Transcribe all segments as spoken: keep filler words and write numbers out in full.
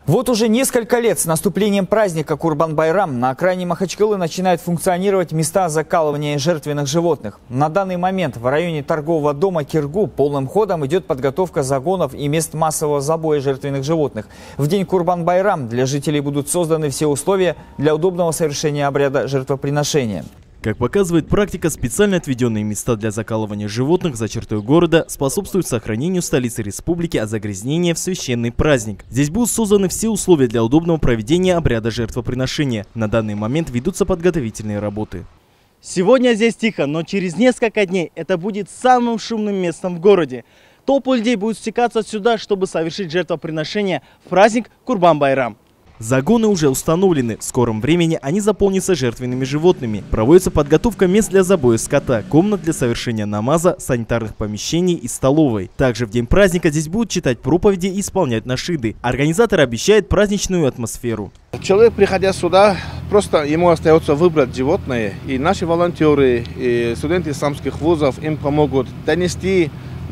Вот уже несколько лет с наступлением праздника Курбан-Байрам на окраине Махачкалы начинают функционировать места закалывания жертвенных животных. На данный момент в районе торгового дома Киргу полным ходом идет подготовка загонов и мест массового забоя жертвенных животных. В день Курбан-Байрам для жителей будут созданы все условия для удобного совершения обряда жертвоприношения. Как показывает практика, специально отведенные места для закалывания животных за чертой города способствуют сохранению столицы республики от загрязнения в священный праздник. Здесь будут созданы все условия для удобного проведения обряда жертвоприношения. На данный момент ведутся подготовительные работы. Сегодня здесь тихо, но через несколько дней это будет самым шумным местом в городе. Толпы людей будут стекаться сюда, чтобы совершить жертвоприношение в праздник Курбан-Байрам. Загоны уже установлены. В скором времени они заполнятся жертвенными животными. Проводится подготовка мест для забоя скота, комнат для совершения намаза, санитарных помещений и столовой. Также в день праздника здесь будут читать проповеди и исполнять нашиды. Организаторы обещают праздничную атмосферу. Человек, приходя сюда, просто ему остается выбрать животное. И наши волонтеры, и студенты исламских вузов им помогут донести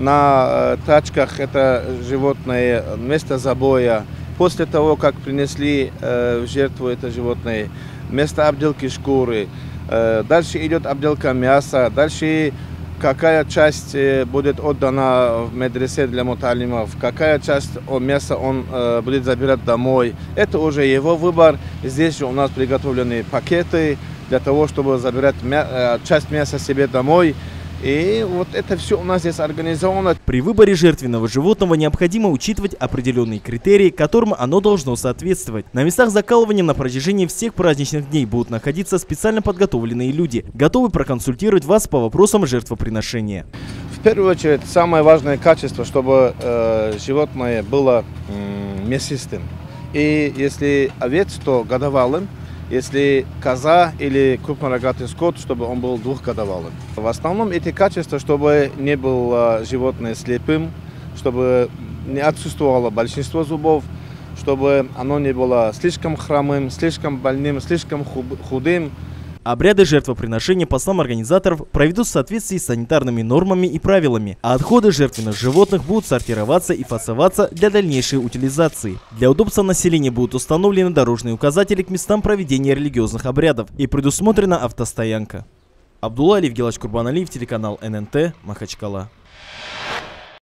на тачках это животное, место забоя. После того, как принесли э, в жертву это животное, место обделки шкуры, э, дальше идет обделка мяса, дальше какая часть э, будет отдана в медресе для муталимов, какая часть мяса он э, будет забирать домой. Это уже его выбор. Здесь же у нас приготовлены пакеты для того, чтобы забирать мя э, часть мяса себе домой. И вот это все у нас здесь организовано. При выборе жертвенного животного необходимо учитывать определенные критерии, которым оно должно соответствовать. На местах закалывания на протяжении всех праздничных дней будут находиться специально подготовленные люди, готовые проконсультировать вас по вопросам жертвоприношения. В первую очередь, самое важное качество, чтобы э, животное было э, мясистым. И если овец, то годовалым. Если коза или крупнорогатый скот, чтобы он был двухгодовалым. В основном эти качества, чтобы не было животное слепым, чтобы не отсутствовало большинство зубов, чтобы оно не было слишком хромым, слишком больным, слишком худым. Обряды жертвоприношения, по словам организаторов, проведут в соответствии с санитарными нормами и правилами, а отходы жертвенных животных будут сортироваться и фасоваться для дальнейшей утилизации. Для удобства населения будут установлены дорожные указатели к местам проведения религиозных обрядов и предусмотрена автостоянка. Абдулла Алиев, Гелач Курбаналиев, телеканал эн эн тэ, Махачкала.